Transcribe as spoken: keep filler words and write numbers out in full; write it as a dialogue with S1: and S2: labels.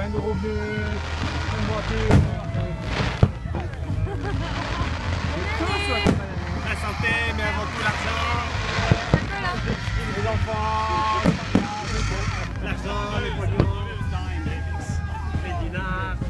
S1: plein de revenus, plein de voitures.
S2: La santé, mais avant tout l'argent. Les enfants. L'argent, les poignons, les dinars.